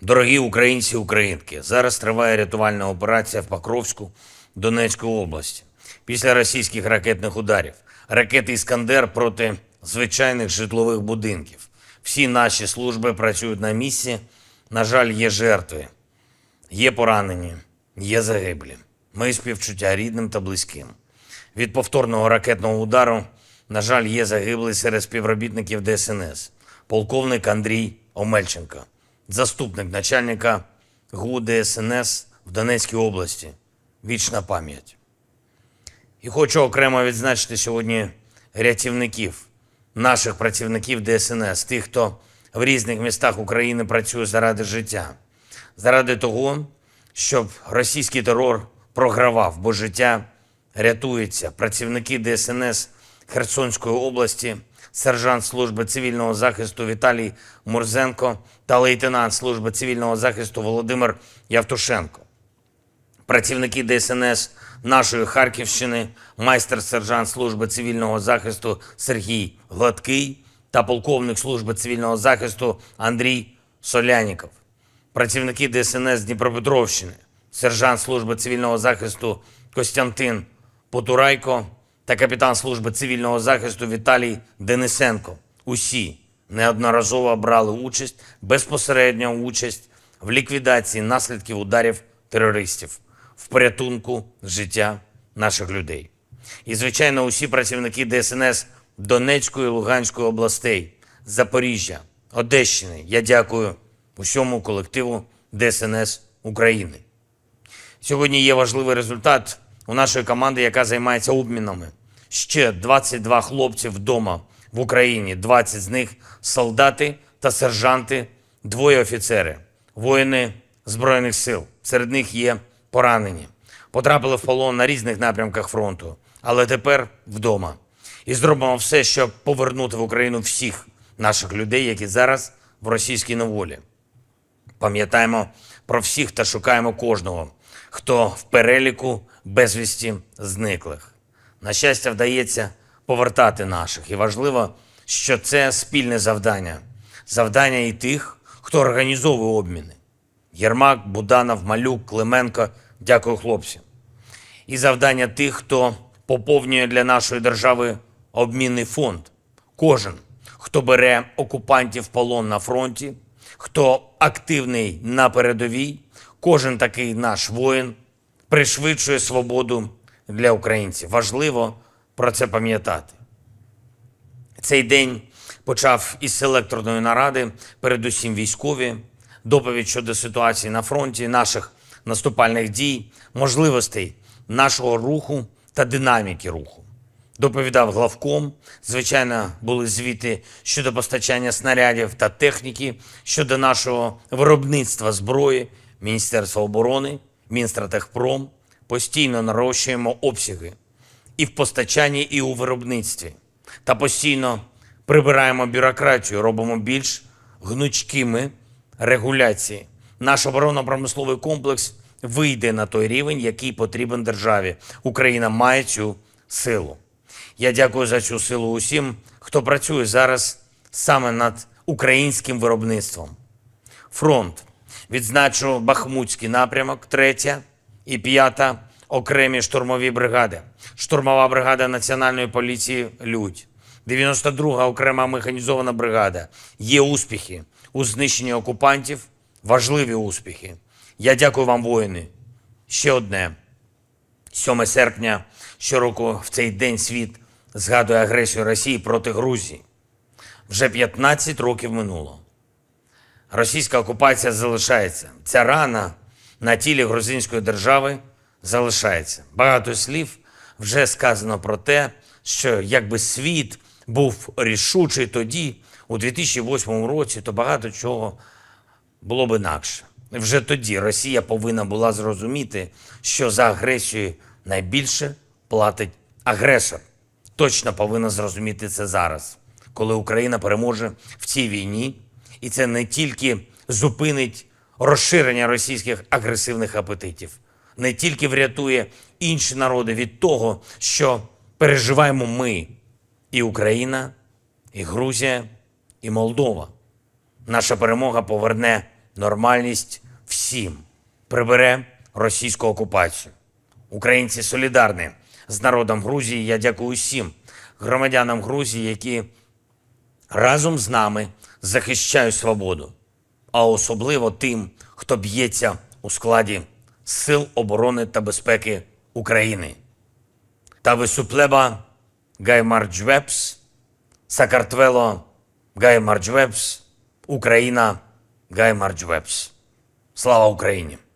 Дорогі українці і українки, зараз триває рятувальна операція в Покровську Донецької області. Після російських ракетних ударів, ракети «Іскандер» проти звичайних житлових будинків. Всі наші служби працюють на місці. На жаль, є жертви, є поранені, є загиблі. Мої співчуття рідним та близьким. Від повторного ракетного удару, на жаль, є загиблий серед співробітників ДСНС. Полковник Андрій Омельченко, заступник начальника ГУ ДСНС в Донецькій області. Вічна пам'ять. І хочу окремо відзначити сьогодні рятівників, наших працівників ДСНС, тих, хто в різних містах України працює заради життя, заради того, щоб російський терор програвав, бо життя рятується. Працівники ДСНС Херсонської області, сержант служби цивільного захисту Віталій Мурзенко та лейтенант служби цивільного захисту Володимир Явтушенко. Працівники ДСНС нашої Харківщини, майстер-сержант служби цивільного захисту Сергій Гладкий та полковник служби цивільного захисту Андрій Соляніков. Працівники ДСНС Дніпропетровщини, сержант служби цивільного захисту Костянтин Потурайко та капітан служби цивільного захисту Віталій Денисенко. Усі неодноразово брали участь, безпосередню участь в ліквідації наслідків ударів терористів, в порятунку життя наших людей. І, звичайно, усі працівники ДСНС Донецької, Луганської областей, Запоріжжя, Одещини. Я дякую усьому колективу ДСНС України. Сьогодні є важливий результат у нашої команди, яка займається обмінами. Ще 22 хлопці вдома в Україні, 20 з них солдати та сержанти, 2 офіцери, воїни Збройних сил. Серед них є поранені. Потрапили в полон на різних напрямках фронту, але тепер вдома. І зробимо все, щоб повернути в Україну всіх наших людей, які зараз в російській неволі. Пам'ятаємо про всіх та шукаємо кожного, хто в переліку безвісті зниклих. На щастя, вдається повертати наших. І важливо, що це спільне завдання. Завдання і тих, хто організовує обміни. Єрмак, Буданов, Малюк, Клименко. Дякую, хлопці. І завдання тих, хто поповнює для нашої держави обмінний фонд. Кожен, хто бере окупантів в полон на фронті, хто активний на передовій, кожен такий наш воїн пришвидшує свободу для українців. Важливо про це пам'ятати. Цей день почав із селекторної наради, передусім військові, доповідь щодо ситуації на фронті, наших наступальних дій, можливостей нашого руху та динаміки руху. Доповідав главком, звичайно, були звіти щодо постачання снарядів та техніки, щодо нашого виробництва зброї, Міністерства оборони, Мінстратегпром. Постійно нарощуємо обсяги і в постачанні, і у виробництві. Та постійно прибираємо бюрократію, робимо більш гнучкими регуляції. Наш оборонно-промисловий комплекс вийде на той рівень, який потрібен державі. Україна має цю силу. Я дякую за цю силу усім, хто працює зараз саме над українським виробництвом. Фронт. Відзначу Бахмутський напрямок, 3-я і 5-та окремі штурмові бригади. Штурмова бригада Національної поліції «Людь». 92-га окрема механізована бригада. Є успіхи у знищенні окупантів, важливі успіхи. Я дякую вам, воїни. Ще одне. 7 серпня щороку в цей день світ згадує агресію Росії проти Грузії. Вже 15 років минуло. Російська окупація залишається. Ця рана на тілі грузинської держави залишається. Багато слів вже сказано про те, що якби світ був рішучий тоді, у 2008 році, то багато чого було б інакше. Вже тоді Росія повинна була зрозуміти, що за агресію найбільше платить агресор. Точно повинна зрозуміти це зараз, коли Україна переможе в цій війні. І це не тільки зупинить розширення російських агресивних апетитів, не тільки врятує інші народи від того, що переживаємо ми, і Україна, і Грузія, і Молдова. Наша перемога поверне нормальність всім, прибере російську окупацію. Українці солідарні з народом Грузії. Я дякую всім громадянам Грузії, які разом з нами захищають свободу, а особливо тим, хто б'ється у складі Сил оборони та безпеки України. Та висуплеба гаймарджвепс, Сакартвело гаймарджвепс, Україна гаймарджвепс. Слава Україні!